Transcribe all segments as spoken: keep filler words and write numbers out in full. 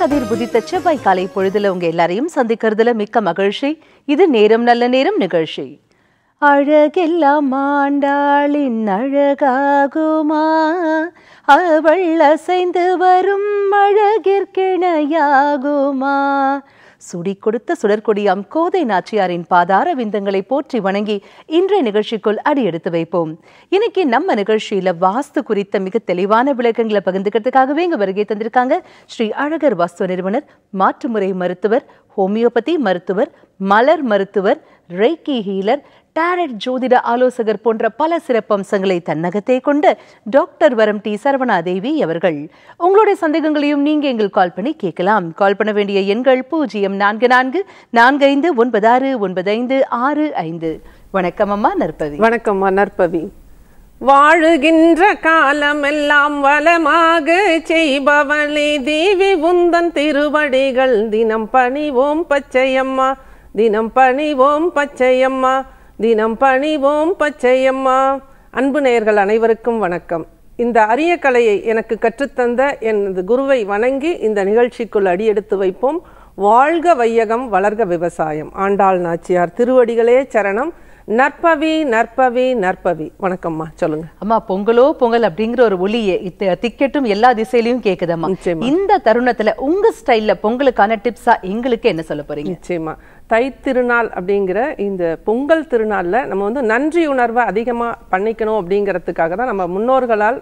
கதிர் புதித்த செவ்வாய் காலை பொழுதுல உங்க எல்லாரையும் சந்திக்கிறதுல மிக்க மகிழ்ச்சி. இது நேரம் நல்ல நேரம் நிகழ்ச்சி. அழகெல்லாம் ஆண்டாளின் அழகாகுமா, அவள் அசைந்து வரும் அழகிற்கிணையாகுமா. சுடி கொடுத்த சுடற்கொடியாம் கோதை நாச்சியாரின் பாதார விந்தங்களை போற்றி வணங்கி இன்றைய நிகழ்ச்சிக்குள் அடி எடுத்து வைப்போம். இன்னைக்கு நம்ம நிகழ்ச்சியில வாஸ்து குறித்த மிக தெளிவான விளக்கங்களை பகிர்ந்துக்கிறதுக்காகவே இங்க வருகை தந்திருக்காங்க ஸ்ரீ அழகர் வாஸ்து நிறுவனர், மாற்றுமுறை மருத்துவர், ஹோமியோபதி மருத்துவர், மலர் மருத்துவர், ரெய்கி ஹீலர், டாரட் ஜோதிட ஆலோசகர் போன்ற பல சிறப்பம்சங்களை தன்னகத்தை கொண்ட டாக்டர் வரம் டி சரவணா தேவி அவர்கள். உங்களுடைய சந்தேகங்களையும் நீங்க எங்கள் கால் பண்ணி கேட்கலாம். கால் பண்ண வேண்டிய எண்கள் பூஜ்ஜியம் நான்கு நான்கு நான்கு ஐந்து ஒன்பது ஆறு ஒன்பது ஐந்து ஆறு ஐந்து. வணக்கம் அம்மா நற்பவி. வணக்கம் நற்பவி. வாழுகின்ற காலமெல்லாம் வளமாக செய்பவளே தேவி உந்தன் திருவடிகள் தினம் பணிவோம் பச்சையம்மா, தினம் பணிவோம் பச்சையம்மா, தினம் பணிவோம் பச்சையம்மா. அன்பு நேயர்கள் அனைவருக்கும் வணக்கம். இந்த அரிய கலையை எனக்கு கற்றுத்தந்த எனது குருவை வணங்கி இந்த நிகழ்ச்சிக்குள் அடியெடுத்து வைப்போம். வாழ்க வையகம், வளர்க விவசாயம். ஆண்டாள் நாச்சியார் திருவடிகளே சரணம். நற்பவி நற்பவி நற்பவி. வணக்கம்மா, சொல்லுங்க அம்மா. பொங்கலோ பொங்கல் அப்படிங்கிற ஒரு ஒளியை திக்கெட்டும் எல்லா திசையிலையும் கேக்குதம்மா. இந்த தருணத்துல உங்க ஸ்டைல்ல பொங்கலுக்கான டிப்ஸா எங்களுக்கு என்ன சொல்ல போறீங்க? நிச்சயமா. தை திருநாள் அப்படிங்கிற இந்த பொங்கல் திருநாள்ல நம்ம வந்து நன்றி உணர்வை அதிகமா பண்ணிக்கணும் அப்படிங்கிறதுக்காக தான் நம்ம முன்னோர்களால்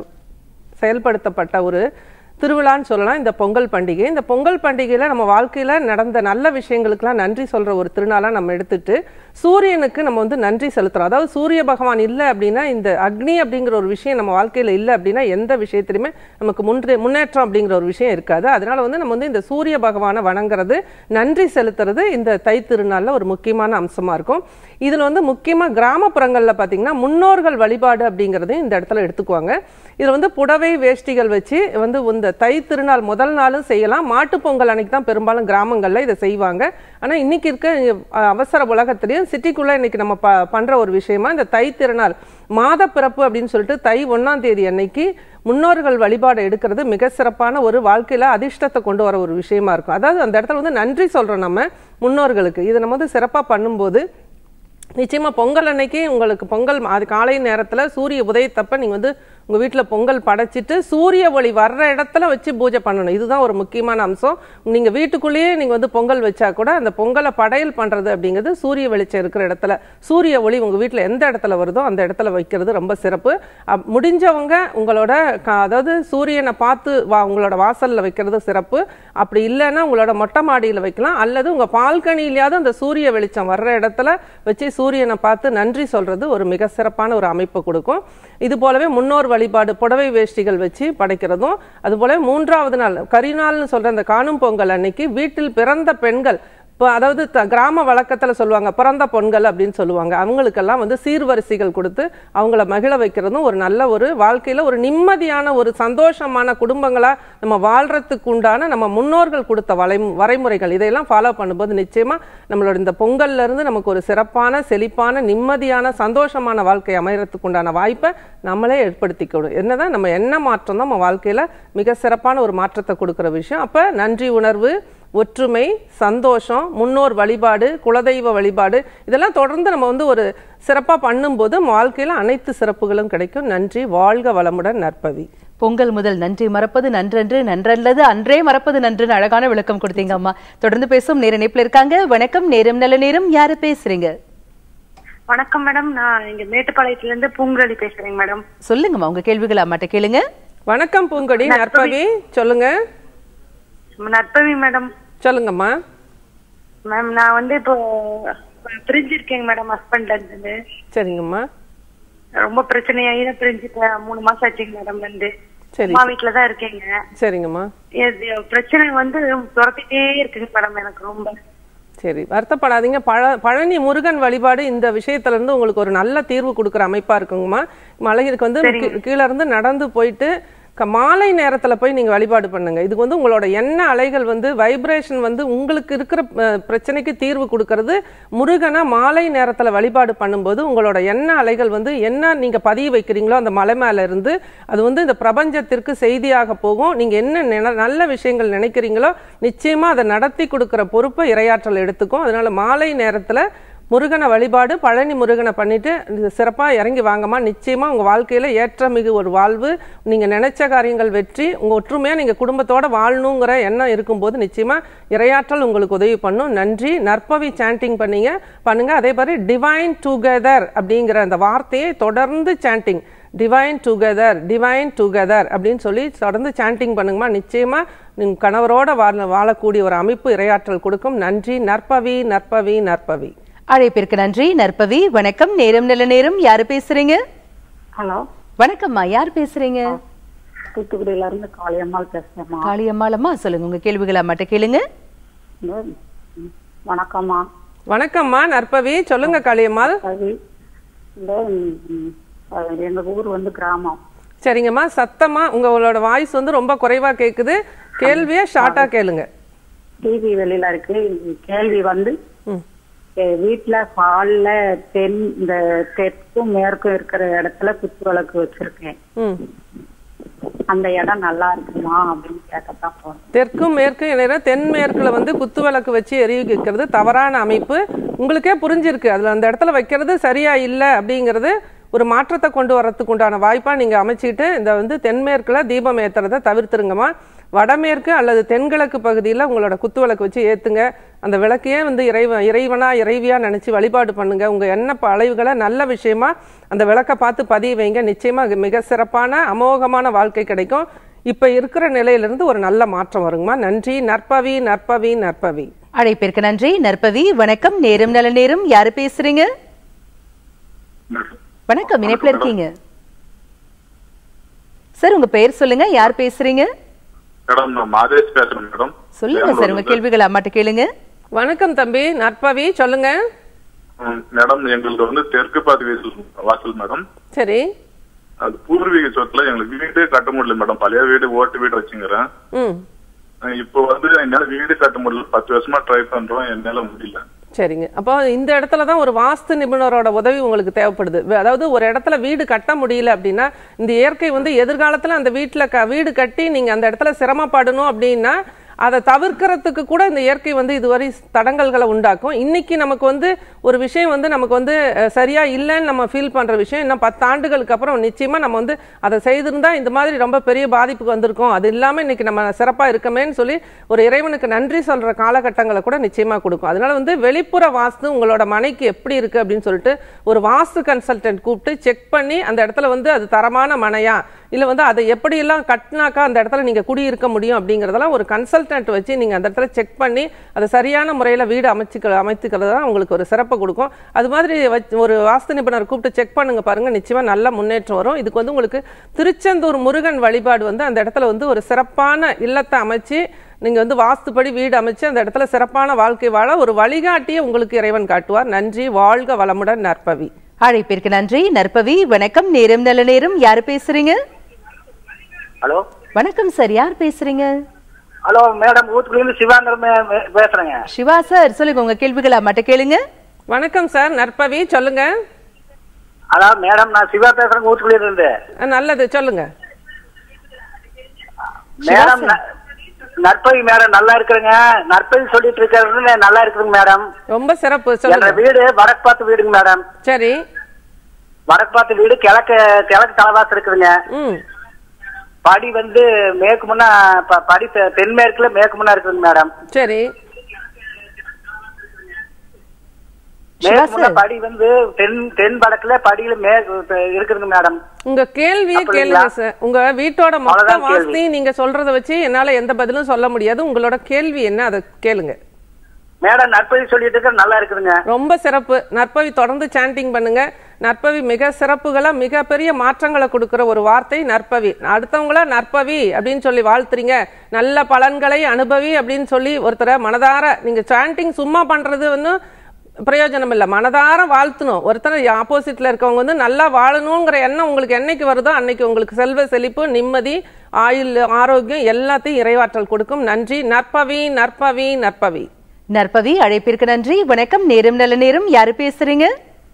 செயல்படுத்தப்பட்ட ஒரு திருவிழான்னு சொல்லலாம் இந்த பொங்கல் பண்டிகை. இந்த பொங்கல் பண்டிகையில நம்ம வாழ்க்கையில நடந்த நல்ல விஷயங்களுக்கெல்லாம் நன்றி சொல்ற ஒரு திருநாளா நம்ம எடுத்துட்டு சூரியனுக்கு நம்ம வந்து நன்றி செலுத்துறோம். அதாவது சூரிய பகவான் இல்லை அப்படின்னா, இந்த அக்னி அப்படிங்கிற ஒரு விஷயம் நம்ம வாழ்க்கையில இல்லை அப்படின்னா எந்த விஷயத்திலுமே நமக்கு முன்னே முன்னேற்றம் அப்படிங்கிற ஒரு விஷயம் இருக்காது. அதனால வந்து நம்ம வந்து இந்த சூரிய பகவானை வணங்குறது, நன்றி செலுத்துறது இந்த தை திருநாள்ல ஒரு முக்கியமான அம்சமா இருக்கும். இதுல வந்து முக்கியமா கிராமப்புறங்கள்ல பாத்தீங்கன்னா முன்னோர்கள் வழிபாடு அப்படிங்கறதையும் இந்த இடத்துல எடுத்துக்குவாங்க. இதுல வந்து புடவை வேஷ்டிகள் வச்சு வந்து இந்த தை திருநாள் முதல் நாளும் செய்யலாம். மாட்டு பொங்கல் அன்னைக்கு தான் பெரும்பாலும் கிராமங்கள்ல இதை செய்வாங்க. ஆனா இன்னைக்கு இருக்க அவசர உலகத்திலையும் சிட்டிக்குள்ள இன்னைக்கு நம்ம ப பண்ற ஒரு விஷயமா இந்த தை திருநாள் மாத பிறப்பு அப்படின்னு சொல்லிட்டு தை ஒன்னாம் தேதி அன்னைக்கு முன்னோர்கள் வழிபாடு எடுக்கிறது மிக சிறப்பான ஒரு வாழ்க்கையில அதிர்ஷ்டத்தை கொண்டு வர ஒரு விஷயமா இருக்கும். அதாவது அந்த இடத்துல வந்து நன்றி சொல்றோம் நம்ம முன்னோர்களுக்கு. இதை நம்ம வந்து சிறப்பா பண்ணும்போது நிச்சயமா பொங்கல் அன்னைக்கு உங்களுக்கு பொங்கல் அது காலை நேரத்துல சூரிய உதயத்தப்ப நீங்க வந்து உங்க வீட்டுல பொங்கல் படைச்சிட்டு சூரிய ஒளி வர்ற இடத்துல வச்சு பூஜை பண்ணணும். இதுதான் ஒரு முக்கியமான அம்சம். நீங்க வீட்டுக்குள்ளேயே நீங்க வந்து பொங்கல் வச்சா கூட அந்த பொங்கலை படையல் பண்றது அப்படிங்கிறது சூரிய வெளிச்சம் இருக்கிற இடத்துல, சூரிய ஒளி உங்க வீட்டுல எந்த இடத்துல வருதோ அந்த இடத்துல வைக்கிறது ரொம்ப சிறப்பு. முடிஞ்சவங்க உங்களோட அதாவது சூரியனை பார்த்து வா உங்களோட வாசல்ல வைக்கிறது சிறப்பு. அப்படி இல்லைன்னா உங்களோட மொட்டை மாடியில வைக்கலாம், அல்லது உங்க பால்கனியிலாவது அந்த சூரிய வெளிச்சம் வர்ற இடத்துல வச்சு சூரியனை பார்த்து நன்றி சொல்றது ஒரு மிக சிறப்பான ஒரு அமைப்பு கொடுக்கும். இது போலவே முன்னோர் வழிபாடு புடவை வேஷ்டிகள் வச்சு படைக்கிறதும், அது போல மூன்றாவது நாள் கரிநாள்னு சொல்ற அந்த காணும் பொங்கல் அன்னைக்கு வீட்டில் பிறந்த பெண்கள், இப்போ அதாவது கிராம வழக்கத்தில் சொல்லுவாங்க பிறந்த பொண்கள் அப்படின்னு சொல்லுவாங்க, அவங்களுக்கெல்லாம் வந்து சீர்வரிசைகள் கொடுத்து அவங்கள மகிழ வைக்கிறதும் ஒரு நல்ல ஒரு வாழ்க்கையில் ஒரு நிம்மதியான ஒரு சந்தோஷமான குடும்பங்களாக நம்ம வாழ்றதுக்கு உண்டான நம்ம முன்னோர்கள் கொடுத்த வரை வரைமுறைகள் இதையெல்லாம் ஃபாலோ பண்ணும்போது நிச்சயமா நம்மளோட இந்த பொங்கல்ல இருந்து நமக்கு ஒரு சிறப்பான செழிப்பான நிம்மதியான சந்தோஷமான வாழ்க்கை அமையறதுக்கு உண்டான வாய்ப்பை நம்மளே ஏற்படுத்திக்கணும். என்னதான் நம்ம என்ன மாற்றம் தான் நம்ம வாழ்க்கையில் மிக சிறப்பான ஒரு மாற்றத்தை கொடுக்குற விஷயம். அப்போ நன்றி உணர்வு, ஒற்றுமை, சந்தோஷம், முன்னோர் வழிபாடு, குலதெய்வ வழிபாடு இதெல்லாம் தொடர்ந்து நம்ம வந்து ஒரு சிறப்பாக பண்ணும்போது வாழ்க்கையில் அனைத்து சிறப்புகளும் கிடைக்கும். நன்றி. வாழ்க வளமுடன். நற்பவி. பொங்கல் முதல் நன்றி மறப்பது நன்றன்று, நன்றல்லது அன்றே மறப்பது நன்றுன்னு அழகான விளக்கம் கொடுத்தீங்க அம்மா. தொடர்ந்து பேசும் நேர இணைப்புல இருக்காங்க. வணக்கம், நேரம் நல்ல நேரம். யாரு பேசுறீங்க? வணக்கம் மேடம், நான் இங்க மேட்டுப்பாளையத்துல இருந்து பூங்கொடி பேசுறேங்க மேடம். சொல்லுங்கம்மா, உங்க கேள்விகளை அம்மாட்ட கேளுங்க. வணக்கம் பூங்கொடி. நற்பவி சொல்லுங்க. நற்பவி மேடம் சொல்லுங்கம்மா. மேம் நான் வந்து இப்போ பிரிஞ்சிருக்கேங்க மேடம் ஹஸ்பண்ட்ல இருந்து. சரிங்கம்மா. ரொம்ப பிரச்சனையாகி பிரிஞ்சுட்டேன். மூணு மாசம் ஆச்சுங்க மேடம் வந்து. அம்மா வீட்டுலதான் இருக்கேங்க. சரிங்கம்மா. பிரச்சனை வந்து துரத்திட்டே இருக்குங்க மேடம் எனக்கு ரொம்ப. சரி, வருத்தப்படாதீங்க. பழ பழனி முருகன் வழிபாடு இந்த விஷயத்துல இருந்து உங்களுக்கு ஒரு நல்ல தீர்வு கொடுக்குற அமைப்பா இருக்குங்கம்மா. மலையிற்கு வந்து கீழே இருந்து நடந்து போயிட்டு மாலை நேரத்துல போய் நீங்க வழிபாடு பண்ணுங்க. இதுக்கு வந்து உங்களோட எண்ண அலைகள் வந்து வைப்ரேஷன் வந்து உங்களுக்கு இருக்கிற பிரச்சனைக்கு தீர்வு கொடுக்கறது. முருகனை மாலை நேரத்துல வழிபாடு பண்ணும்போது உங்களோட எண்ண அலைகள் வந்து என்ன நீங்க பதிய வைக்கிறீங்களோ அந்த மலை மேல இருந்து அது வந்து இந்த பிரபஞ்சத்திற்கு செய்தியாக போகும். நீங்க என்ன நல்ல விஷயங்கள் நினைக்கிறீங்களோ நிச்சயமா அதை நடத்தி கொடுக்கிற பொறுப்பை இறையாற்றல் எடுத்துக்கும். அதனால மாலை நேரத்துல முருகனை வழிபாடு, பழனி முருகனை பண்ணிட்டு சிறப்பாக இறங்கி வாங்கம்மா. நிச்சயமா உங்க வாழ்க்கையில ஏற்றமிகு ஒரு வாழ்வு, நீங்க நினைச்ச காரியங்கள் வெற்றி, உங்க ஒற்றுமையா நீங்க குடும்பத்தோட வாழணுங்கிற எண்ணம் இருக்கும்போது நிச்சயமா இறையாற்றல் உங்களுக்கு உதவி பண்ணும். நன்றி. நற்பவி சாண்டிங் பண்ணீங்க பண்ணுங்க. அதே மாதிரி டிவைன் டுகெதர் அப்படிங்கிற அந்த வார்த்தையை தொடர்ந்து chanting, divine together divine together அப்படின்னு சொல்லி தொடர்ந்து சாண்டிங் பண்ணுங்கம்மா. நிச்சயமா நீங்க கணவரோட வாழ வாழக்கூடிய ஒரு அமைப்பு இறையாற்றல் கொடுக்கும். நன்றி. நற்பவி நற்பவி நற்பவி. அழைப்பிற்கு நன்றி. நற்பவி வணக்கம். நேரம் நல்ல நேரம். யாரு பேசுறீங்க? ஹலோ வணக்கம்மா. யார் பேசுறீங்க? தூத்துக்குடியில இருந்து காளியம்மாள் பேசுறேம்மா. காளியம்மாள் அம்மா சொல்லுங்க, உங்க கேள்விகளை அம்மாட்ட கேளுங்க. வணக்கம்மா. வணக்கம்மா நற்பவி, சொல்லுங்க காளியம்மாள். எங்க ஊர் வந்து கிராமம். சரிங்கம்மா, சத்தமா உங்களோட வாய்ஸ் வந்து ரொம்ப குறைவா கேக்குது. கேள்வியை ஷார்ட்டா கேளுங்க. டிவி வெளியில இருக்கு. கேள்வி வந்து வீட்டுல ஹால்ல தென் இந்த தெற்கும் மேற்கும் இருக்கிற இடத்துல குத்து விளக்கு வச்சிருக்கேன். அந்த இடம் நல்லா இருக்குமா அப்படின்னு கேட்கத்தான் போறேன். தெற்கும் மேற்கும் தென்மேற்குல வந்து குத்து விளக்கு வச்சு எரிவிக்கிறது தவறான அமைப்பு. உங்களுக்கே புரிஞ்சிருக்கு அதுல அந்த இடத்துல வைக்கிறது சரியா இல்லை அப்படிங்கிறது. ஒரு மாற்றத்தை கொண்டு வரதுக்கு உண்டான வாய்ப்பா நீங்க அமைச்சுக்கிட்டு இந்த வந்து தென்மேற்குல தீபம் ஏத்துறதை தவிர்த்துருங்கம்மா. வடமேற்கு அல்லது தென்கிழக்கு பகுதியில் உங்களோட குத்து விளக்கு வச்சு ஏத்துங்க. அந்த விளக்கையே வந்து இறைவன் இறைவனா இறைவியா நினைச்சு வழிபாடு பண்ணுங்க. உங்க எண்ண அலைவுகளை நல்ல விஷயமா அந்த விளக்கை பார்த்து பதிய வைங்க. நிச்சயமா மிக சிறப்பான அமோகமான வாழ்க்கை கிடைக்கும். இப்ப இருக்கிற நிலையிலிருந்து ஒரு நல்ல மாற்றம் வருங்கம்மா. நன்றி. நற்பவி நற்பவி நற்பவி. அழைப்பிற்கு நன்றி. நற்பவி வணக்கம். நேரம் நல்ல நேரம். யாரு பேசுறீங்க? வணக்கம், இணைப்புல இருக்கீங்க சார். உங்க பெயர் சொல்லுங்க, யார் பேசுறீங்க? மேடம் நான் மாதேஷ் பேசுறேன் மேடம். சொல்லுங்க சார், உங்க கேள்விகளை அம்மாட்ட கேளுங்க. வணக்கம் தம்பி நற்பவி, சொல்லுங்க. மேடம் எங்களுக்கு வந்து தெற்கு பாதி வாசல் மேடம். சரி. அது பூர்வீக சொத்துல எங்களுக்கு வீடு கட்ட முடியல மேடம். பழைய வீடு ஓட்டு வீடு வச்சுங்கிறேன். இப்போ வந்து என்னால வீடு கட்ட முடியல. பத்து வருஷமா ட்ரை பண்றோம், என்னால முடியல. சரிங்க. அப்போ இந்த இடத்துல தான் ஒரு வாஸ்து நிபுணரோட உதவி உங்களுக்கு தேவைப்படுது. அதாவது ஒரு இடத்துல வீடு கட்ட முடியல அப்படின்னா இந்த இயற்கை வந்து எதிர்காலத்துல அந்த வீட்டுல வீடு கட்டி நீங்க அந்த இடத்துல சிரமப்படணும் அப்படின்னா அதை தவிர்க்கிறதுக்கு கூட இந்த இயற்கை வந்து இதுவரை தடங்கல்களை உண்டாக்கும். இன்னைக்கு நமக்கு வந்து ஒரு விஷயம் வந்து நமக்கு வந்து சரியா இல்லைன்னு நம்ம ஃபீல் பண்ற விஷயம் இன்னும் பத்து ஆண்டுகளுக்கு அப்புறம் நிச்சயமா நம்ம வந்து அதை செய்திருந்தா இந்த மாதிரி ரொம்ப பெரிய பாதிப்புக்கு வந்திருக்கோம். அது இல்லாம இன்னைக்கு நம்ம சிறப்பா இருக்கமேன்னு சொல்லி ஒரு இறைவனுக்கு நன்றி சொல்ற காலகட்டங்களை கூட நிச்சயமா கொடுக்கும். அதனால வந்து வெளிப்புற வாஸ்து உங்களோட மனைக்கு எப்படி இருக்கு அப்படின்னு சொல்லிட்டு ஒரு வாஸ்து கன்சல்டன்ட் கூப்பிட்டு செக் பண்ணி அந்த இடத்துல வந்து அது தரமான மனையா இல்ல வந்து அதை எப்படி எல்லாம் கட்டினாக்கா அந்த இடத்துல நீங்க குடியிருக்க முடியும் அப்படிங்கறதெல்லாம் ஒரு கன்சல்டன்ட் வச்சு நீங்க அந்த இடத்துல செக் பண்ணி அதை சரியான முறையில வீடு அமைச்சுக்க அமைத்துக்கிறது தான் உங்களுக்கு ஒரு சிறப்பு கொடுக்கும். அது மாதிரி ஒரு வாஸ்து நிபுணர் கூப்பிட்டு செக் பண்ணுங்க பாருங்க, நிச்சயமா நல்ல முன்னேற்றம் வரும். இதுக்கு வந்து உங்களுக்கு திருச்செந்தூர் முருகன் வழிபாடு வந்து அந்த இடத்துல வந்து ஒரு சிறப்பான இல்லத்தை அமைச்சு நீங்க வந்து வாஸ்துப்படி வீடு அமைச்சு அந்த இடத்துல சிறப்பான வாழ்க்கை வாழ ஒரு வழிகாட்டியை உங்களுக்கு இறைவன் காட்டுவார். நன்றி. வாழ்க வளமுடன். நற்பவி. அழைப்பிற்கு நன்றி. நற்பவி வணக்கம். நேரம் நல்ல நேரம். யாரு பேசுறீங்க? ஹலோ வணக்கம் சார், யார் பேசுறீங்க? ஹலோ மேடம், ஊத்துக்குள்ள சிவாங்கர் பேசுறேங்க. சிவா சார் சொல்லுங்க, உங்க கேள்விகளை அம்மாட்ட கேளுங்க. வணக்கம் சார் நற்பவி, சொல்லுங்க. அதான் மேடம் நான் சிவா பேசுறேன் ஊத்துக்குள்ள இருந்து. நல்லது, சொல்லுங்க மேடம். நற்பவி மேடம் நல்லா இருக்குங்க. நற்பவி சொல்லிட்டு இருக்காரு நல்லா இருக்குங்க மேடம். ரொம்ப சிறப்பு. சொல்லுங்க. வீடு வடக்கு பார்த்து வீடுங்க மேடம். சரி. வடக்கு பார்த்து வீடு, கிழக்கு கிழக்கு தலைவாசல் இருக்குதுங்க. படி வந்து மேற்கு முன்னா படி தென்மேற்குல மேற்கு முன்னா இருக்குதுங்க மேடம். சரி. படி வந்து தென் தென் வடக்குல படியில இருக்குதுங்க மேடம். உங்க கேள்வியே கேளுங்க சார். உங்க வீட்டோட மொத்த வாஸ்து நீங்க சொல்றத வச்சு என்னால எந்த பதிலும் சொல்ல முடியாது. உங்களோட கேள்வி என்ன அதை கேளுங்க மேடம். நற்பவி சொல்லிட்டு இருக்க நல்லா இருக்குதுங்க. ரொம்ப சிறப்பு. நற்பவி தொடர்ந்து சாண்டிங் பண்ணுங்க. நற்பவி மிக சிறப்புகளா மிகப்பெரிய மாற்றங்களை கொடுக்கிற ஒரு வார்த்தை நற்பவி. அடுத்தவங்கள நற்பவி அப்படின்னு சொல்லி வாழ்த்துறீங்க. நல்ல பலன்களை அனுபவி அப்படின்னு சொல்லி ஒருத்தரை மனதார நீங்க சாண்டிங் சும்மா பண்றது வந்து பிரயோஜனம் இல்லை. மனதார வாழ்த்தணும். ஒருத்தர் ஆப்போசிட்ல இருக்கவங்க வந்து நல்லா வாழணுங்கிற எண்ணம் உங்களுக்கு என்னைக்கு வருதோ அன்னைக்கு உங்களுக்கு செல்வ செழிப்பு, நிம்மதி, ஆயுள், ஆரோக்கியம் எல்லாத்தையும் இறைவாற்றல் கொடுக்கும். நன்றி. நற்பவி நற்பவி நற்பவி நற்பவி அழைப்பிற்கு நன்றி. வணக்கம். நேரம் நல்ல நேரம். யாரு பேசுறீங்க?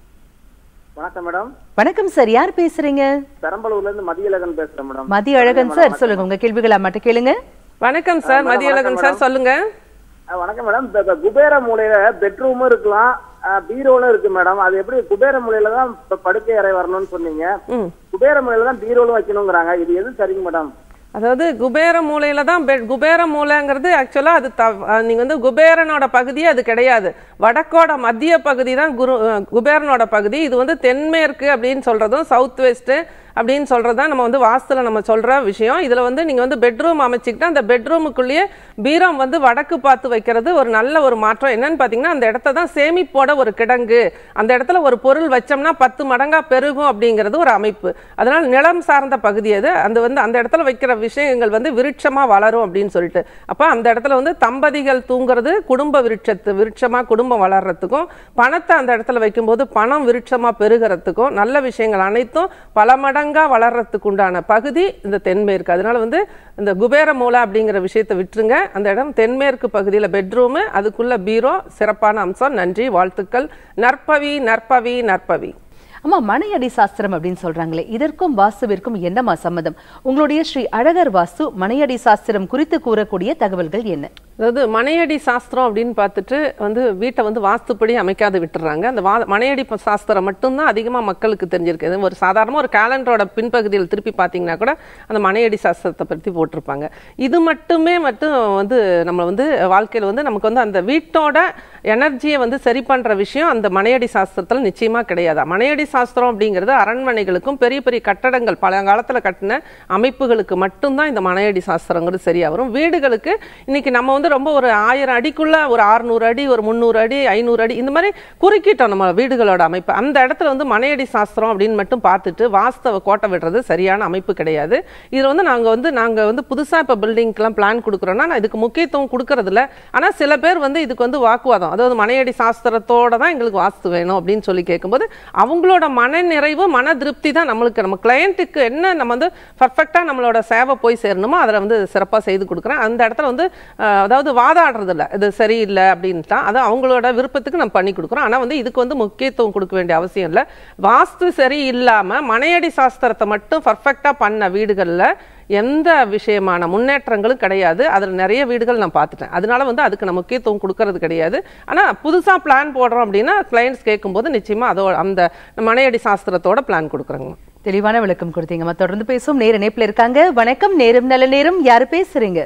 வணக்கம் மேடம். வணக்கம் சார். யார் பேசுறீங்க? பெரம்பலூர்ல இருந்து மதியழகன் பேசுறேன் மேடம். மதியழகன் சார் சொல்லுங்க, உங்க கேள்விகளை மட்டும் கேளுங்க. வணக்கம் சார். மதியழகன் சார் சொல்லுங்க. வணக்கம் மேடம். குபேர மூலையில பெட்ரூமும் இருக்கலாம், பீரோலும் இருக்கு மேடம். அது எப்படி குபேர மூலையில தான் படுக்கை அறை வரணும்னு சொன்னீங்க, குபேர மூலையில தான் பீரோலும் வைக்கணுங்கிறாங்க. இது எது சரிங்க மேடம்? அதாவது குபேர மூலையில தான் குபேர மூலைங்கிறது ஆக்சுவலா அது நீங்க வந்து குபேரனோட பகுதி அது கிடையாது. வடக்கோட மத்திய பகுதி தான் குரு குபேரனோட பகுதி. இது வந்து தென்மேற்கு அப்படின்னு சொல்றதும் சவுத் வெஸ்ட் அப்படின்னு சொல்றதுதான் நம்ம வந்து வாஸ்துல நம்ம சொல்ற விஷயம். இதுல வந்து நீங்க வந்து பெட்ரூம் அமைச்சுக்கிட்டா அந்த பெட்ரூமுக்குள்ளேயே பீரம் வந்து வடக்கு பார்த்து வைக்கிறது ஒரு நல்ல ஒரு மாற்றம். என்னன்னு பாத்தீங்கன்னா அந்த இடத்த தான் சேமிப்போட ஒரு கிடங்கு, அந்த இடத்துல ஒரு பொருள் வச்சோம்னா பத்து மடங்கா பெருகும் அப்படிங்கிறது ஒரு அமைப்பு. அதனால நிலம் சார்ந்த பகுதி அது. அந்த வந்து அந்த இடத்துல வைக்கிற விஷயங்கள் வந்து விருட்சமா வளரும் அப்படின்னு சொல்லிட்டு, அப்ப அந்த இடத்துல வந்து தம்பதிகள் தூங்குறது குடும்ப விருட்சத்து விருட்சமா குடும்பம் வளர்றதுக்கும், பணத்தை அந்த இடத்துல வைக்கும்போது பணம் விருட்சமா பெருகிறதுக்கும், நல்ல விஷயங்கள் அனைத்தும் பல மடங்கு வளர்றதுக்கு உண்டான பகுதி இந்த தென்மேற்கு. அதனால வந்து இந்த குபேர மூலை அப்படிங்கிற விஷயத்தை விட்டுருங்க. அந்த இடம் தென்மேற்கு பகுதியில் பெட்ரூமு, அதுக்குள்ள பீரோ, சிறப்பான அம்சம். நன்றி, வாழ்த்துக்கள். நற்பவி நற்பவி நற்பவி. அம்மா, மனையடி சாஸ்திரம் அப்படின்னு சொல்றாங்களே, இதற்கும் வாஸ்துவிற்கும் என்னமா சம்மதம்? உங்களுடைய ஸ்ரீ அழகர் வாஸ்து மனையடி சாஸ்திரம் குறித்து கூறக்கூடிய தகவல்கள் என்ன? அதாவது மனையடி சாஸ்திரம் அப்படின்னு பார்த்துட்டு வந்து வீட்டை வந்து வாஸ்துப்படி அமைக்காது விட்டுறாங்க. அந்த வா மனையடி சாஸ்திரம் மட்டும்தான் அதிகமாக மக்களுக்கு தெரிஞ்சிருக்கு. ஒரு சாதாரணமாக ஒரு கேலண்டரோட பின்பகுதியில் திருப்பி பார்த்தீங்கன்னா கூட அந்த மனையடி சாஸ்திரத்தை பற்றி போட்டிருப்பாங்க. இது மட்டுமே மட்டும் வந்து நம்ம வந்து வாழ்க்கையில் வந்து நமக்கு வந்து அந்த வீட்டோட எனர்ஜியை வந்து சரி பண்ணுற விஷயம் அந்த மனையடி சாஸ்திரத்தில் நிச்சயமாக கிடையாது. மனையடி சாஸ்திரம் அப்படிங்கிறது அரண்மனைகளுக்கும் பெரிய பெரிய கட்டடங்கள் பழங்காலத்தில் கட்டின அமைப்புகளுக்கு மட்டும்தான் இந்த மனையடி சாஸ்திரங்கிறது சரியாக வரும். வீடுகளுக்கு இன்னைக்கு நம்ம வந்து ரொம்ப ஒரு ஆயிரம் அடிக்குள்ள ஒரு அறுநூறு அடி, ஒரு முந்நூறு அடி, ஐநூறு அடி இந்த மாதிரி குறுக்கிட்டோம் நம்ம வீடுகளோட அமைப்பு. அந்த இடத்துல வந்து மனையடி சாஸ்திரம் அப்படின்னு மட்டும் பார்த்துட்டு வாஸ்தவ கோட்டை விடுறது சரியான அமைப்பு கிடையாது. இதில் வந்து நாங்கள் வந்து நாங்கள் வந்து புதுசாக இப்போ பில்டிங்க்கெலாம் பிளான் கொடுக்குறோன்னா நான் இதுக்கு முக்கியத்துவம் கொடுக்கறதில்ல. ஆனால் சில பேர் வந்து இதுக்கு வந்து வாக்குவாதம், அதாவது மனையடி சாஸ்திரத்தோட தான் எங்களுக்கு வாஸ்து வேணும் அப்படின்னு சொல்லி கேட்கும்போது அவங்களோட மன நிறைவு, மன திருப்தி தான் நம்மளுக்கு, நம்ம கிளையண்ட்டுக்கு என்ன நம்ம வந்து பர்ஃபெக்டாக நம்மளோட சேவை போய் சேரணுமோ அதில் வந்து சிறப்பாக செய்து கொடுக்குறேன். அந்த இடத்துல வந்து அதாவது வாதாடுறது இல்லை, இது சரியில்லை அப்படின்ட்டான், அது அவங்களோட விருப்பத்துக்கு நம்ம பண்ணி கொடுக்குறோம். ஆனால் வந்து இதுக்கு வந்து முக்கியத்துவம் கொடுக்க வேண்டிய அவசியம் இல்லை. வாஸ்து சரி இல்லாமல் மனையடி சாஸ்திரத்தை மட்டும் பர்ஃபெக்டாக பண்ண வீடுகளில் எந்த விஷயமான முன்னேற்றங்களும் கிடையாது. அதில் நிறைய வீடுகள் நான் பார்த்துட்டேன். அதனால வந்து அதுக்கு நான் முக்கியத்துவம் கொடுக்கறது கிடையாது. ஆனால் புதுசாக பிளான் போடுறோம் அப்படின்னா கிளைண்ட்ஸ் கேட்கும்போது நிச்சயமாக அதோட அந்த மனையடி சாஸ்திரத்தோட பிளான் கொடுக்குறேங்க. தெளிவான விளக்கம் கொடுத்தீங்கம்மா. தொடர்ந்து பேசும் நேர இணைப்பில் இருக்காங்க. வணக்கம். நேரம் நல்ல நேரம். யாரு பேசுறீங்க?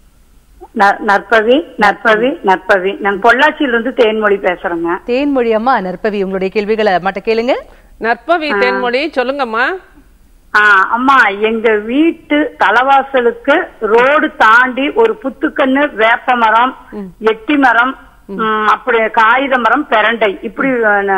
நற்பவி நற்பவி நற்பவி நான் பொள்ளாச்சியிலிருந்து தேன்மொழி பேசுறேங்க. தேன்மொழி அம்மா, நற்பவி உங்களுடைய கேள்விகளை மட்டும் கேளுங்க. நற்பவி தேன்மொழி சொல்லுங்கம்மா. ஆஹ் அம்மா, எங்க வீட்டு தலைவாசலுக்கு ரோடு தாண்டி ஒரு புத்துக்கண்ணு, வேப்ப மரம், எட்டி மரம், அப்படி காகித மரம், பெரண்டை, இப்படி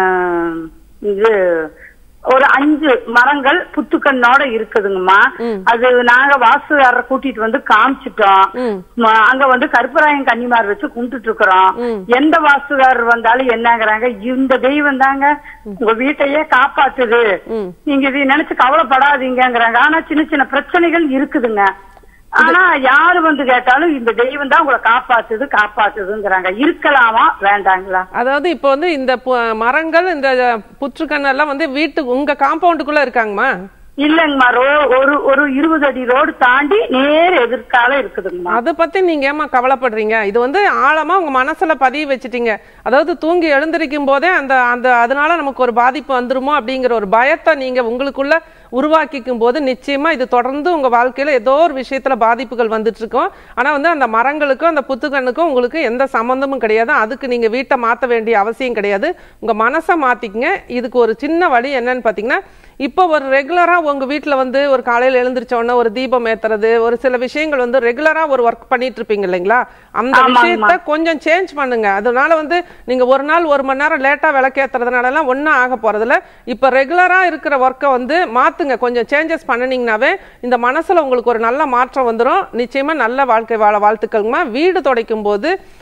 இது ஒரு அஞ்சு மரங்கள் புத்துக்கண்ணோட இருக்குதுங்கம்மா. அது நாங்க வாஸ்துகாரரை கூட்டிட்டு வந்து காமிச்சிட்டோம். அங்க வந்து கருப்பராயன் கன்னிமார் வச்சு கும்பிட்டு இருக்கிறோம். எந்த வாஸ்துகாரர் வந்தாலும் என்னங்கிறாங்க, இந்த தெய்வம் தாங்க உங்க வீட்டையே காப்பாத்துது, நீங்க இதை நினைச்சு கவலைப்படாதீங்கிறாங்க. ஆனா சின்ன சின்ன பிரச்சனைகள் இருக்குதுங்க. ஆனா யாரு வந்து கேட்டாலும் இந்த தெய்வம் தான் உங்களை காப்பாத்துது காப்பாத்துதுங்கிறாங்க. இருக்கலாமா வேண்டாங்களா? அதாவது இப்ப வந்து இந்த மரங்கள் இந்த புற்றுக்கண்ணெல்லாம் வந்து வீட்டுக்கு உங்க காம்பவுண்டுக்குள்ள இருக்காங்கம்மா? இல்லங்கம்மா, ஒரு ஒரு இருபது அடி ரோடு தாண்டி நேர் எதிர்கால இருக்குதுங்கம்மா. அதை பத்தி நீங்க ஏமா கவலைப்படுறீங்க? இது வந்து ஆழமா உங்க மனசுல பதிய வச்சுட்டீங்க. அதாவது தூங்கி எழுந்திருக்கும் போதே அந்த அந்த அதனால நமக்கு ஒரு பாதிப்பு வந்துருமோ அப்படிங்கிற ஒரு பயத்தை நீங்க உங்களுக்குள்ள உருவாக்கிக்கும் போது நிச்சயமா இது தொடர்ந்து உங்க வாழ்க்கையில ஏதோ ஒரு விஷயத்துல பாதிப்புகள் வந்துட்டு இருக்கும். ஆனா வந்து அந்த மரங்களுக்கும் அந்த புத்துக்கண்ணுக்கும் உங்களுக்கு எந்த சம்பந்தமும் கிடையாது. அதுக்கு நீங்க வீட்டை மாற்ற வேண்டிய அவசியம் கிடையாது. உங்க மனசை மாத்திக்கங்க. இதுக்கு ஒரு சின்ன வழி என்னன்னு பாத்தீங்கன்னா, இப்போ ஒரு ரெகுலரா உங்க வீட்டுல வந்து ஒரு காலையில எழுந்திரிச்ச உடனே ஒரு தீபம் ஏத்துறது, ஒரு சில விஷயங்கள் வந்து ரெகுலரா ஒரு ஒர்க் பண்ணிட்டு இருப்பீங்க இல்லைங்களா, அந்த விஷயத்த கொஞ்சம் சேஞ்ச் பண்ணுங்க. அதனால வந்து நீங்க ஒரு நாள் ஒரு மணி நேரம் லேட்டா விளக்கேத்துறதுனால எல்லாம் ஒன்னும் ஆக போறதில்ல. இப்ப ரெகுலரா இருக்கிற ஒர்க்கை வந்து மாத்துங்க, கொஞ்சம் சேஞ்சஸ் பண்ணினீங்கன்னாவே இந்த மனசுல உங்களுக்கு ஒரு நல்ல மாற்றம் வந்துடும். நிச்சயமா நல்ல வாழ்க்கை வாழ வாழ்த்துக்கள்மா. வீடு துடைக்கும் போது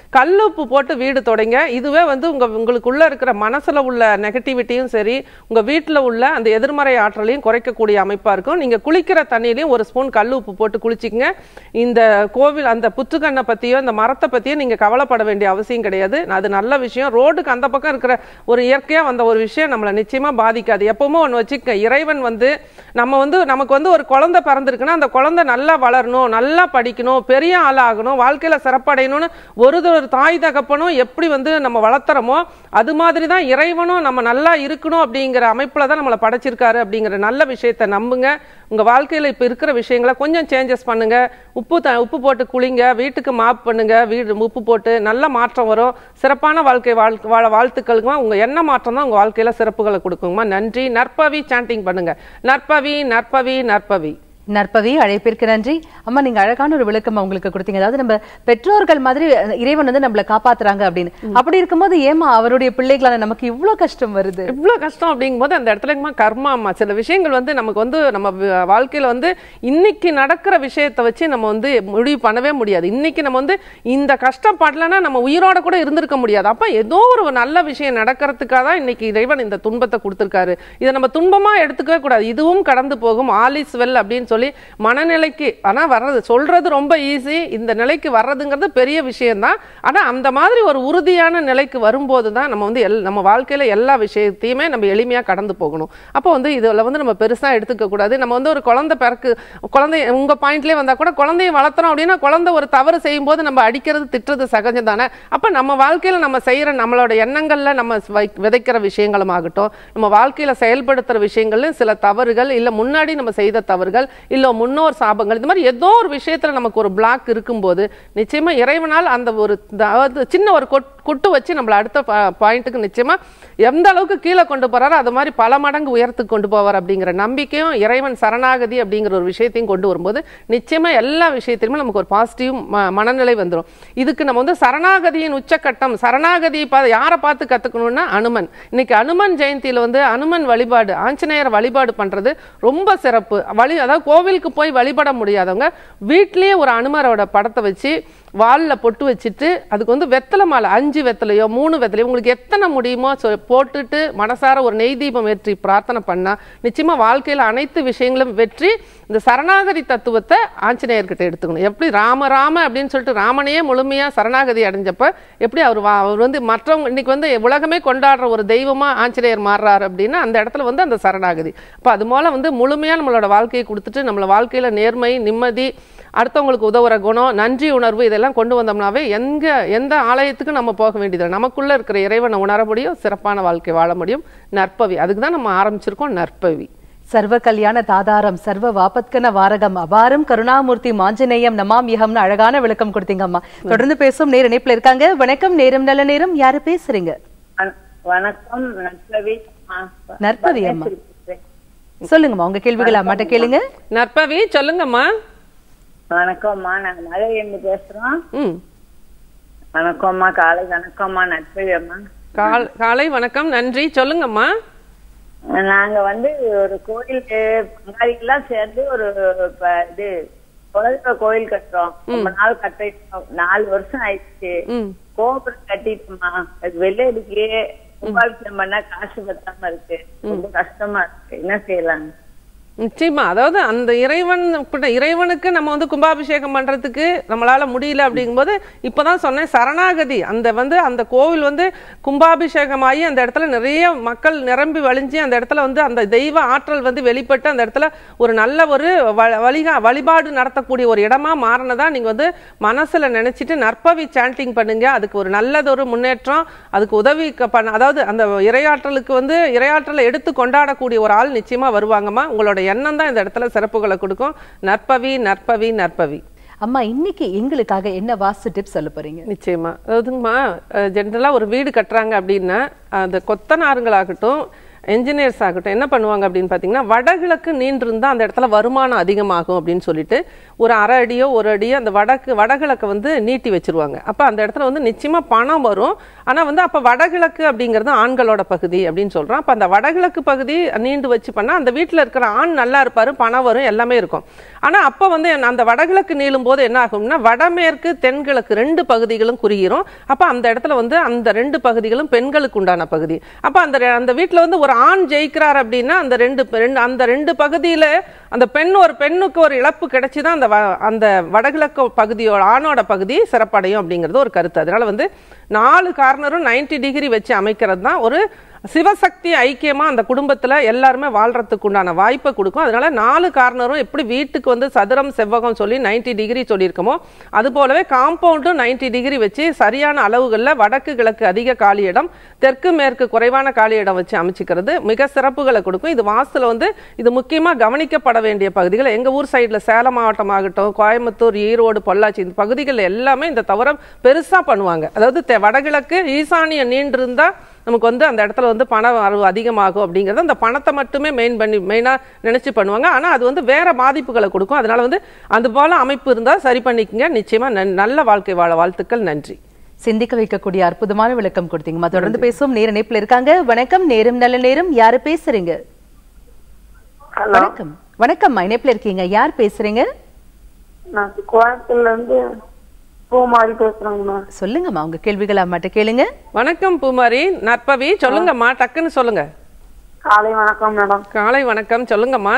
கல் உப்பு போட்டு வீடு தொடங்க. இதுவே வந்து உங்க உங்களுக்குள்ள இருக்கிற மனசுல உள்ள நெகட்டிவிட்டியும் சரி, உங்க வீட்டுல உள்ள அந்த எதிர்மறை ஆற்றலையும் குறைக்கக்கூடிய அமைப்பா இருக்கும். நீங்க குளிக்கிற தண்ணியிலையும் ஒரு ஸ்பூன் கல் உப்பு போட்டு குளிச்சிக்கங்க. இந்த கோவில் அந்த புத்துக்கண்ணை பத்தியோ இந்த மரத்தை பத்தியோ நீங்க கவலைப்பட வேண்டிய அவசியம் கிடையாது. அது நல்ல விஷயம். ரோடுக்கு அந்த பக்கம் இருக்கிற ஒரு இயற்கையா வந்த ஒரு விஷயம் நம்மளை நிச்சயமா பாதிக்காது. எப்பவுமே ஒன்று வச்சுக்க, இறைவன் வந்து நம்ம வந்து நமக்கு வந்து ஒரு குழந்தை பிறந்திருக்குன்னா அந்த குழந்தை நல்லா வளரணும், நல்லா படிக்கணும், பெரிய ஆளாகணும், வாழ்க்கையில சிறப்படையணும்னு ஒரு ஒரு தாய் தகப்பனும் எப்படி வந்து நம்ம வளர்த்துறோமோ அது மாதிரி தான் இறைவனும் நம்ம நல்லா இருக்கணும் அப்படிங்கிற அமைப்புல தான் நம்மளை படைச்சிருக்காரு அப்படிங்கிற நல்ல விஷயத்தை நம்புங்க. உங்க வாழ்க்கையில இப்ப இருக்கிற விஷயங்களை கொஞ்சம் சேஞ்சஸ் பண்ணுங்க. உப்பு த உப்பு போட்டு குளிங்க, வீட்டுக்கு மாப் பண்ணுங்க, வீடு உப்பு போட்டு நல்ல மாற்றம் வரும். சிறப்பான வாழ்க்கை வாழ்க்கை வாழ வாழ்த்துக்களுக்குமா. உங்க என்ன மாற்றம் தான் உங்க வாழ்க்கையில சிறப்புகளை கொடுக்குங்கம்மா. நன்றி. நற்பவி சாண்டிங் பண்ணுங்க. நற்பவி நற்பவி நற்பவி. நற்பவி, அழைப்பிற்கு நன்றி. அம்மா, நீங்க அழகான ஒரு விளக்கம் அவங்களுக்கு கொடுத்தீங்க. அதாவது நம்ம பெற்றோர்கள் மாதிரி இறைவன் வந்து நம்மளை காப்பாத்துறாங்க அப்படின்னு. அப்படி இருக்கும்போது ஏமா அவருடைய பிள்ளைகளான நமக்கு இவ்வளவு கஷ்டம் வருது? இவ்வளவு கஷ்டம் அப்படிங்கும் போது அந்த இடத்துல கர்மா அம்மா சில விஷயங்கள் வந்து நமக்கு வந்து நம்ம வாழ்க்கையில வந்து இன்னைக்கு நடக்கிற விஷயத்தை வச்சு நம்ம வந்து முடிவு பண்ணவே முடியாது. இன்னைக்கு நம்ம வந்து இந்த கஷ்டப்படலன்னா நம்ம உயிரோட கூட இருந்திருக்க முடியாது. அப்ப ஏதோ ஒரு நல்ல விஷயம் நடக்கிறதுக்காக தான் இன்னைக்கு இறைவன் இந்த துன்பத்தை கொடுத்திருக்காரு. இதை நம்ம துன்பமா எடுத்துக்கவே கூடாது. இதுவும் கடந்து போகும், ஆல் இஸ் வெல் அப்படின்னு சொல்லி மனநிலைக்கு ஆனா வர்றது சொல்றது ரொம்ப ஈஸி. இந்த நிலைக்கு வர்றதுங்கிறது பெரிய விஷயம் தான். ஆனா அந்த மாதிரி ஒரு உறுதியான நிலைக்கு வரும்போது தான் நம்ம வந்து எல் நம்ம வாழ்க்கையில எல்லா விஷயத்தையுமே நம்ம எளிமையா கடந்து போகணும். அப்போ வந்து இதுல வந்து நம்ம பெருசா எடுத்துக்க கூடாது. நம்ம வந்து ஒரு குழந்தை பிறக்கு குழந்தை உங்க பாயிண்ட்லயே வந்தா கூட குழந்தைய வளர்த்துறோம் அப்படின்னா குழந்தை ஒரு தவறு செய்யும் போது நம்ம அடிக்கிறது திட்டுறது சகஜம் தானே. அப்ப நம்ம வாழ்க்கையில நம்ம செய்யற நம்மளோட எண்ணங்கள்ல நம்ம விதைக்கிற விஷயங்களும் ஆகட்டும், நம்ம வாழ்க்கையில செயல்படுத்துற விஷயங்கள்ல சில தவறுகள் இல்ல முன்னாடி நம்ம செய்த தவறுகள் இல்ல முன்னோர் சாபங்கள் இந்த மாதிரி ஏதோ ஒரு விஷயத்துல நமக்கு ஒரு பிளாக் இருக்கும்போது நிச்சயமா இறைவனால் அந்த ஒரு சின்ன ஒரு குட்டு வச்சு நம்மள அடுத்த பாயிண்ட்டுக்கு நிச்சயமா எந்த அளவுக்கு கீழே கொண்டு போறாரோ அது மாதிரி பல மடங்கு உயரத்துக்கு கொண்டு போவார் அப்படிங்கிற நம்பிக்கையும் இறைவன் சரணாகதி அப்படிங்கிற ஒரு விஷயத்தையும் கொண்டு வரும்போது நிச்சயமா எல்லா விஷயத்திலுமே நமக்கு ஒரு பாசிட்டிவ் மனநிலை வந்துடும். இதுக்கு நம்ம வந்து சரணாகதியின் உச்சக்கட்டம், சரணாகதியை யாரை பார்த்து கத்துக்கணும்னா அனுமன். இன்னைக்கு அனுமன் ஜெயந்தியில வந்து அனுமன் வழிபாடு, ஆஞ்சநேயர் வழிபாடு பண்றது ரொம்ப சிறப்பு. வழி அதாவது கோவிலுக்கு போய் வழிபட முடியாதவங்க வீட்லயே ஒரு அனுமரோட படத்தை வச்சு வாலில் பொட்டு வச்சுட்டு அதுக்கு வந்து வெத்தலை மாலை, அஞ்சு வெத்தலையோ மூணு வெத்தலையோ உங்களுக்கு எத்தனை முடியுமோ போட்டுட்டு மனசார ஒரு நெய் தீபம் ஏற்றி பிரார்த்தனை பண்ணா நிச்சயமா வாழ்க்கையில் அனைத்து விஷயங்களும் வெற்றி. இந்த சரணாகதி தத்துவத்தை ஆஞ்சநேயர்கிட்ட எடுத்துக்கணும். எப்படி ராம ராம அப்படின்னு சொல்லிட்டு ராமனையே முழுமையா சரணாகதி அடைஞ்சப்ப எப்படி அவர் அவர் வந்து மற்றவங்க இன்னைக்கு வந்து உலகமே கொண்டாடுற ஒரு தெய்வமா ஆஞ்சநேயர் மாறுறாரு அப்படின்னா அந்த இடத்துல வந்து அந்த சரணாகதி. அப்போ அது மூலம் வந்து முழுமையா நம்மளோட வாழ்க்கையை கொடுத்துட்டு நம்மள வாழ்க்கையில நேர்மை, நிம்மதி, அடுத்தவங்களுக்கு உதவுற குணம், நன்றி உணர்வு இதெல்லாம் கொண்டு வந்தோம்னாவே எங்க எந்த ஆலயத்துக்கு நம்ம போக வேண்டியது நமக்குள்ள இருக்கிற இறைவனை உணர முடியும், சிறப்பான வாழ்க்கை வாழ முடியும். நற்பவி, அதுக்கு தான் நம்ம ஆரம்பிச்சிருக்கோம். நற்பவி. சர்வ கல்யாண தாதாரம் சர்வ வாபத்கன வாரகம் அபாரம் கருணாமூர்த்தி மாஞ்சநேயம் நமாம்யகம்னு அழகான விளக்கம் கொடுத்தீங்க அம்மா. தொடர்ந்து பேசும் நேர இணைப்புல இருக்காங்க. வணக்கம். நேரம் நல்ல நேரம். யாரு பேசுறீங்க? வணக்கம். நற்பவி. நற்பவி அம்மா சொல்லுங்கம்மா, உங்க கேள்விகளை அம்மாட்ட கேளுங்க. நற்பவி சொல்லுங்கம்மா. வணக்கம்மா, நாங்க மதுரையிலிருந்து பேசுறோம். வணக்கம்மா, காலை வணக்கம்மா. நற்பவி அம்மா. காலை வணக்கம், நன்றி. சொல்லுங்கம்மா. நாங்க வந்து ஒரு கோயிலுக்கு பங்காளிகள்லாம் சேர்ந்து ஒரு இது குலதெய்வ கோயில் கட்டுறோம். ரொம்ப நாள் கட்டிட்டோம், நாலு வருஷம் ஆயிடுச்சு. கோபுரம் கட்டிட்டோம்மா, அது வெள்ளையடிக்கே கும்பாபிஷேகம் பண்ணா காசு பத்தாம இருக்கு. ரொம்ப கஷ்டமா இருக்கு, என்ன செய்யலாம்? நிச்சயமா, அதாவது அந்த இறைவன் இறைவனுக்கு நம்ம வந்து கும்பாபிஷேகம் பண்றதுக்கு நம்மளால முடியல அப்படிங்கும்போது இப்பதான் சொன்னேன் சரணாகதி. அந்த வந்து அந்த கோவில் வந்து கும்பாபிஷேகமாகி அந்த இடத்துல நிறைய மக்கள் நிரம்பி வழிஞ்சு அந்த இடத்துல வந்து அந்த தெய்வ ஆற்றல் வந்து வெளிப்பட்டு அந்த இடத்துல ஒரு நல்ல ஒரு வழிகா வழிபாடு நடத்தக்கூடிய ஒரு இடமா மாறினதா நீங்க வந்து மனசுல நினைச்சிட்டு நற்பவி சாண்டிங் பண்ணுங்க. அதுக்கு ஒரு நல்லதொரு முன்னேற்றம், அதுக்கு உதவி பண்ண, அதாவது அந்த இறையாற்றலுக்கு வந்து இறையாற்றலை எடுத்து கொண்டாடக்கூடிய ஒரு ஆள் நிச்சயமா வருவாங்கம்மா. உங்களோட எண்ணம் தான் இந்த இடத்துல சிறப்புகளை கொடுக்கும். நற்பவி நற்பவி நற்பவி. அம்மா, இன்னைக்கு எங்களுக்காக என்ன வாஸ்து டிப்ஸ் சொல்ல போறீங்க? நிச்சயமா, அதாவதுங்கம்மா ஜென்ரலா ஒரு வீடு கட்டுறாங்க அப்படின்னா அந்த கொத்தனாருங்களாகட்டும் என்ஜினியர்ஸ் ஆகட்டும் என்ன பண்ணுவாங்க அப்படின்னு பார்த்தீங்கன்னா, வடகிழக்கு நீண்டிருந்தால் அந்த இடத்துல வருமானம் அதிகமாகும் அப்படின்னு சொல்லிட்டு ஒரு அரை அடியோ ஒரு அடியோ அந்த வடக்கு வடகிழக்கை வந்து நீட்டி வச்சிருவாங்க. அப்போ அந்த இடத்துல வந்து நிச்சயமாக பணம் வரும். ஆனால் வந்து அப்போ வடகிழக்கு அப்படிங்கிறது ஆண்களோட பகுதி அப்படின்னு சொல்கிறோம். அப்போ அந்த வடகிழக்கு பகுதி நீண்டு வச்சு பண்ணால் அந்த வீட்டில் இருக்கிற ஆண் நல்லா இருப்பார், பணம் வரும், எல்லாமே இருக்கும். ஆனால் அப்போ வந்து அந்த வடகிழக்கு நீளும் போது என்ன ஆகும்னா, வடமேற்கு தென்கிழக்கு ரெண்டு பகுதிகளும் குறுகிரும். அப்போ அந்த இடத்துல வந்து அந்த ரெண்டு பகுதிகளும் பெண்களுக்கு உண்டான பகுதி. அப்போ அந்த அந்த வீட்டில் வந்து ஒரு ஆண் ஜெயிக்கிறார் அப்படின்னா அந்த ரெண்டு அந்த ரெண்டு பகுதியில் அந்த பெண் ஒரு பெண்ணுக்கு ஒரு இழப்பு கிடைச்சிதான் அந்த அந்த வடகிழக்கு பகுதியோட ஆணோட பகுதி சிறப்படையும் அப்படிங்கிறது ஒரு கருத்து. அதனால வந்து நாலு கார்னரும் நைன்டி டிகிரி வச்சு அமைக்கிறது தான் ஒரு சிவசக்தி ஐக்கியமா அந்த குடும்பத்துல எல்லாருமே வாழ்றதுக்கு உண்டான வாய்ப்பை கொடுக்கும். அதனால நாலு கார்னரும் எப்படி வீட்டுக்கு வந்து சதுரம் செவ்வகம் சொல்லி நைன்டி டிகிரி சொல்லியிருக்கோமோ அது போலவே காம்பவுண்டும் நைன்டி டிகிரி வச்சு சரியான அளவுகள்ல வடக்கு கிழக்கு அதிக காலி இடம், தெற்கு மேற்கு குறைவான காலி இடம் வச்சு அமைச்சிக்கிறது மிக சிறப்புகளை கொடுக்கும். இது வாஸ்துல வந்து இது முக்கியமா கவனிக்கப்பட வேண்டிய பகுதிகள். எங்க ஊர் சைடுல சேலம் மாவட்டம் ஆகட்டும், கோயம்புத்தூர், ஈரோடு, பொள்ளாச்சி இந்த பகுதிகள் எல்லாமே இந்த தவிர பெருசா பண்ணுவாங்க. அதாவது வடகிழக்கு ஈசானிய நீண்டு இருந்தா நமக்கு வந்து அந்த இடத்துல வந்து பண வரவு அதிகமாகும் அப்படிங்கிறது அந்த பணத்தை மட்டுமே மெயின் பண்ணி மெயினாக நினச்சி பண்ணுவாங்க. ஆனால் அது வந்து வேற பாதிப்புகளை கொடுக்கும். அதனால வந்து அது போல அமைப்பு இருந்தால் சரி பண்ணிக்கங்க. நிச்சயமா நல்ல வாழ்க்கை வாழ வாழ்த்துக்கள். நன்றி. சிந்திக்க வைக்கக்கூடிய அற்புதமான விளக்கம் கொடுத்தீங்கம்மா. தொடர்ந்து பேசுவோம். நேர இணைப்புல இருக்காங்க. வணக்கம். நேரம் நல்ல நேரம். யாரு பேசுறீங்க? வணக்கம். வணக்கம். இணைப்புல இருக்கீங்க. யார் பேசுறீங்க? நான் கோயம்புத்தூர்ல இருந்து பூமாரி பேசுறேங்கம்மா. சொல்லுங்கம்மா, உங்க கேள்விகள் அம்மாட்ட கேளுங்க. வணக்கம் பூமாரி. நற்பவி சொல்லுங்கம்மா, டக்குன்னு சொல்லுங்க. காலை வணக்கம் மேடம். காலை வணக்கம், சொல்லுங்கம்மா.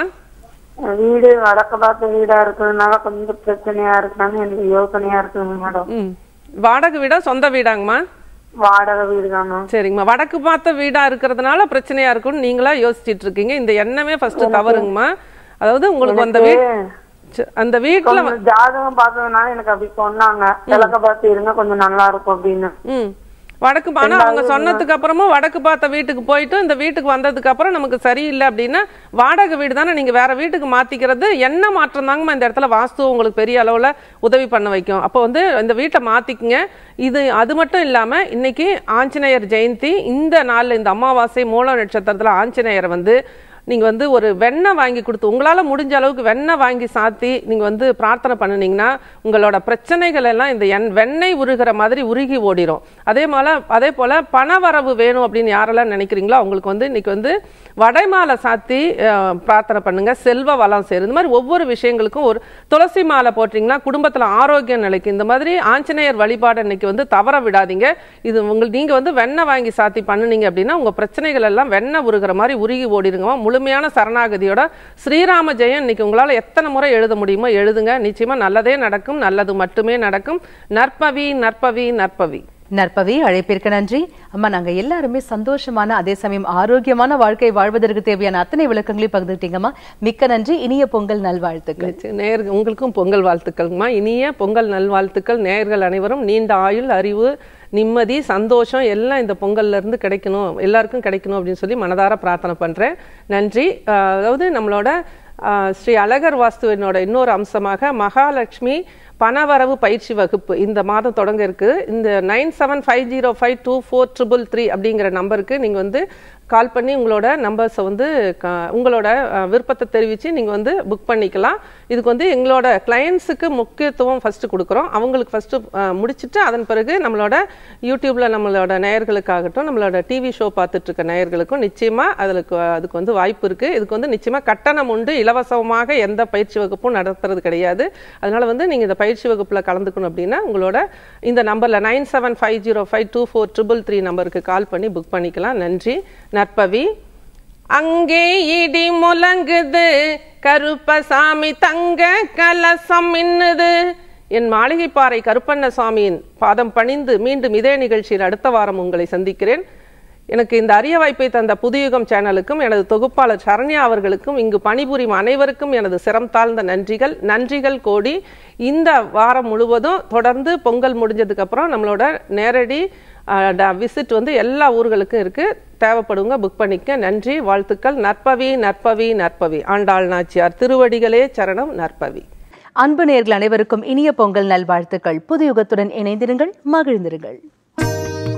வீடு வடக்கு பார்த்த வீடா இருக்கிறதுனால கொஞ்சம் பிரச்சனையா இருக்குன்னு எனக்கு யோசனையா இருக்குங்க மேடம். ம் வாடகை வீடா சொந்த வீடாங்கம்மா? வாடகை வீடு தாங்க. சரிங்கம்மா. வடக்கு பார்த்த வீடா இருக்கிறதுனால பிரச்சனையா இருக்குன்னு நீங்களா யோசிச்சுட்டு இருக்கீங்க. இந்த எண்ணமே ஃபர்ஸ்ட் தவறுங்கம்மா. அதாவது உங்களுக்கு அந்த வீடு அந்த வீட்டுல ஜாதகம் பார்த்ததுனால எனக்கு அப்படி சொன்னாங்க, கிழக்க பார்த்து இருங்க கொஞ்சம் நல்லா இருக்கும் அப்படின்னு. ம் வடக்கு ஆனா அவங்க சொன்னதுக்கு அப்புறமும் வடக்கு பார்த்த வீட்டுக்கு போயிட்டு இந்த வீட்டுக்கு வந்ததுக்கு அப்புறம் நமக்கு சரியில்லை அப்படின்னா வாடகை வீடு தானே நீங்க வேற வீட்டுக்கு மாத்திக்கிறது என்ன மாற்றம் தாங்கம்மா இந்த இடத்துல வாஸ்து உங்களுக்கு பெரிய அளவுல உதவி பண்ண வைக்கும். அப்போ வந்து இந்த வீட்டை மாத்திக்குங்க. இது அது மட்டும் இல்லாம இன்னைக்கு ஆஞ்சநேயர் ஜெயந்தி. இந்த நாள்ல இந்த அமாவாசை மூல நட்சத்திரத்துல ஆஞ்சநேயரை வந்து நீங்க வந்து ஒரு வெண்ணெய் வாங்கி கொடுத்து உங்களால முடிஞ்ச அளவுக்கு வெண்ணெய் வாங்கி சாத்தி நீங்க வந்து பிரார்த்தனை பண்ணினீங்கன்னா உங்களோட பிரச்சனைகள் எல்லாம் இந்த எண் வெண்ணெய் உருகிற மாதிரி உருகி ஓடிடும். அதே போல அதே போல பணவரவு வேணும் அப்படின்னு யாரெல்லாம் நினைக்கிறீங்களோ அவங்களுக்கு வந்து இன்னைக்கு வந்து வடைமாலை சாத்தி பிரார்த்தனை பண்ணுங்க. செல்வ வளம் சேரும். இந்த மாதிரி ஒவ்வொரு விஷயங்களுக்கும் ஒரு துளசி மாலை போட்டீங்கன்னா குடும்பத்துல ஆரோக்கியம் நிலைக்கு. இந்த மாதிரி ஆஞ்சநேயர் வழிபாடு இன்னைக்கு வந்து தவற விடாதீங்க. இது உங்களுக்கு நீங்க வந்து வெண்ணெய் வாங்கி சாத்தி பண்ணுனீங்க அப்படின்னா உங்க பிரச்சனைகள் எல்லாம் வெண்ணெய் உருகிற மாதிரி உருகி ஓடிடுங்க. முழுமையான சரணாகதியோட ஸ்ரீராம ஜெயம் இன்னைக்கு உங்களால எத்தனை முறை எழுத முடியுமோ எழுதுங்க. நிச்சயமா நல்லதே நடக்கும், நல்லது மட்டுமே நடக்கும். நற்பவி நற்பவி நற்பவி. நற்பவி, அழைப்பிற்கு நன்றி அம்மா. நாங்க எல்லாருமே சந்தோஷமான அதே சமயம் ஆரோக்கியமான வாழ்க்கை வாழ்வதற்கு தேவையான அத்தனை விளக்கங்களையும் பகிர்ந்துட்டீங்கம்மா. மிக்க நன்றி. இனிய பொங்கல் நல்வாழ்த்துக்கள். நேயர்கள் உங்களுக்கும் பொங்கல் வாழ்த்துக்கள்மா. இனிய பொங்கல் நல்வாழ்த்துக்கள். நேயர்கள் அனைவரும் நீண்ட ஆயுள், அறிவு, நிம்மதி, சந்தோஷம் எல்லாம் இந்த பொங்கல்ல இருந்து கிடைக்கணும், எல்லாருக்கும் கிடைக்கணும் அப்படின்னு சொல்லி மனதார பிரார்த்தனை பண்றேன். நன்றி. அதாவது நம்மளோட ஸ்ரீ அழகர் வாஸ்துவினோட இன்னொரு அம்சமாக மகாலட்சுமி பணவரவு பயிற்சி வகுப்பு இந்த மாதம் தொடங்க இருக்குது. இந்த nine seven five zero five two four triple three அப்படிங்கிற நம்பருக்கு நீங்கள் வந்து கால் பண்ணி உங்களோட நம்பர்ஸை வந்து உங்களோட விருப்பத்தை தெரிவித்து நீங்கள் வந்து புக் பண்ணிக்கலாம். இதுக்கு வந்து எங்களோட கிளையண்ட்ஸுக்கு முக்கியத்துவம் ஃபஸ்ட்டு கொடுக்குறோம். அவங்களுக்கு ஃபஸ்ட்டு முடிச்சுட்டு அதன் பிறகு நம்மளோட யூடியூப்பில் நம்மளோட நேயர்களுக்காகட்டும் நம்மளோட டிவி ஷோ பார்த்துட்ருக்க நேயர்களுக்கும் நிச்சயமாக அதுக்கு அதுக்கு வந்து வாய்ப்பு இருக்குது. இதுக்கு வந்து நிச்சயமாக கட்டணம் உண்டு. இலவசமாக எந்த பயிற்சி வகுப்பும் நடத்துறது கிடையாது. அதனால் வந்து நீங்கள் இந்த பயிற்சி வகுப்பில் கலந்துக்கணும் அப்படின்னா உங்களோட இந்த நம்பரில் nine seven five zero five two four triple three நம்பருக்கு கால் பண்ணி புக் பண்ணிக்கலாம். நன்றி. நற்பவி. அங்கே இடி முழங்குது, கருப்பசாமி தங்க கலசம் மின்னுது. என் மாளிகைப்பாறை கருப்பண்ணசாமியின் பாதம் பணிந்து மீண்டும் இதே நிகழ்ச்சியில் அடுத்த வாரம் உங்களை சந்திக்கிறேன். எனக்கு இந்த அரிய வாய்ப்பை தந்த புதுயுகம் சேனலுக்கும் எனது தொகுப்பாளர் சரண்யா அவர்களுக்கும் இங்கு பணிபுரியும் அனைவருக்கும் எனது சிரம் தாழ்ந்த நன்றிகள். நன்றிகள் கோடி. இந்த வாரம் முழுவதும் தொடர்ந்து பொங்கல் முடிஞ்சதுக்கு அப்புறம் நம்மளோட நேரடி விசிட் வந்து எல்லா ஊர்களுக்கும் இருக்கு. தேவைப்படுங்க, புக் பண்ணிக்க. நன்றி, வாழ்த்துக்கள். நற்பவி நற்பவி நற்பவி. ஆண்டாள் நாச்சியார் திருவடிகளே சரணம். நற்பவி. அன்பு நேயர்கள் அனைவருக்கும் இனிய பொங்கல் நல்வாழ்த்துக்கள். புதுயுகத்துடன் இணைந்திருங்கள், மகிழ்ந்திருங்கள்.